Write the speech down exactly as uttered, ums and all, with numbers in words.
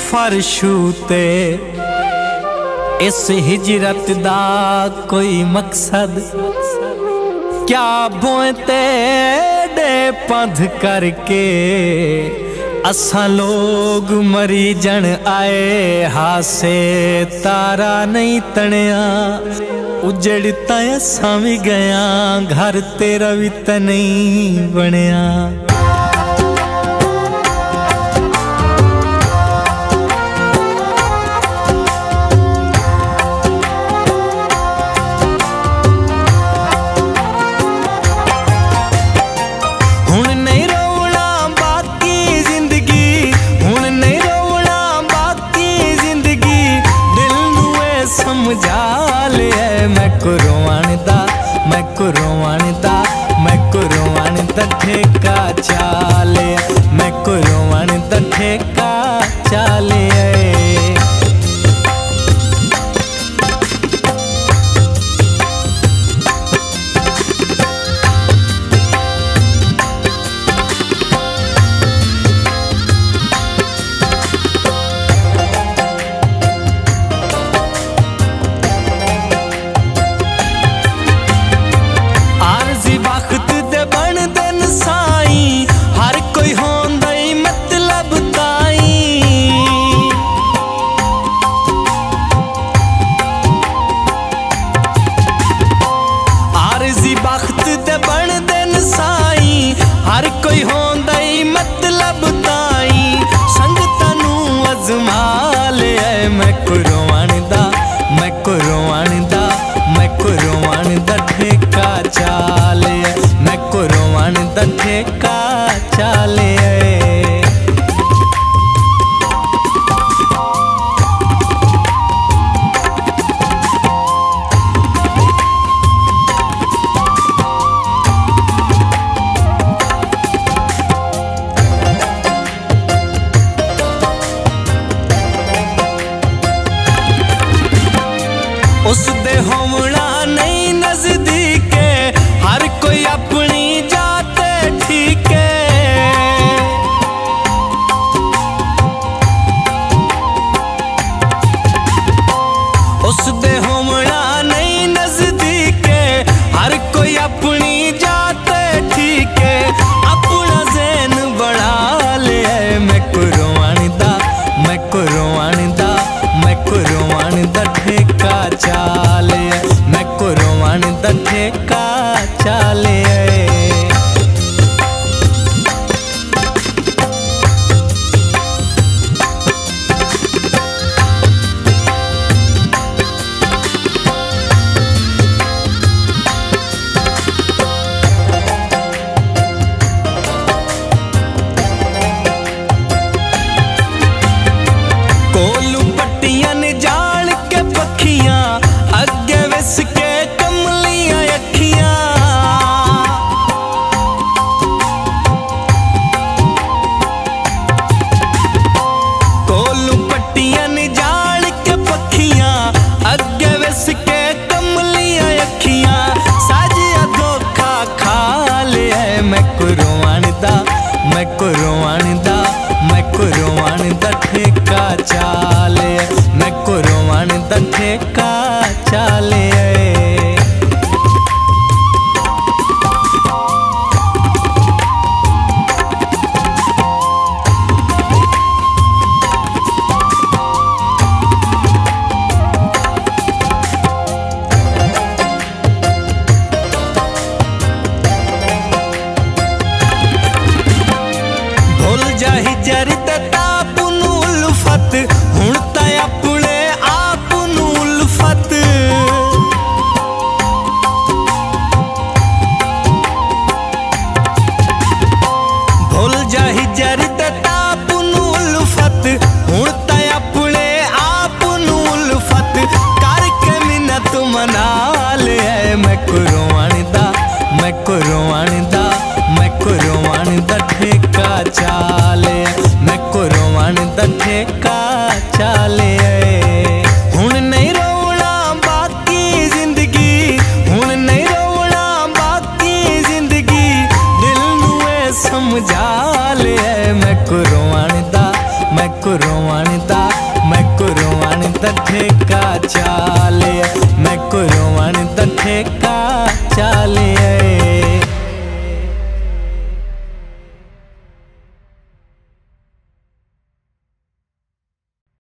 फर्शू ते इस हिजरत दा कोई मकसद क्या बोते दे पंध करके असा लोग मरी जन आए हासे तारा नहीं तणिया उजड़ता असा भी गया घर तेरा भी त नहीं बनया। मैं कुरवान दा मैं कुरवान दा मैं कुरवान दा ठेका चाले मैं कुरवान दा ठेका चाले। हर कोई होंदा ही मतलब ताई संगतां नू अजमा ले मैं कुरवान दा मैं कुरवान दा मैं कुरवान दा ठेका चाले मैं कुरवान दा ठेका चाले। उस दे होमना नहीं नजदीक हर कोई अपनी जाते ठीक है। उस दे होमना नहीं नजदीक हर कोई अपनी जाते ठीक है अपना ज़हन बढ़ा ले मैं कुरवान दा मैं कुरवान दा मैं कुरवान दा ठेका चाले। ਦਾ ਠੇਕਾ ਚਾ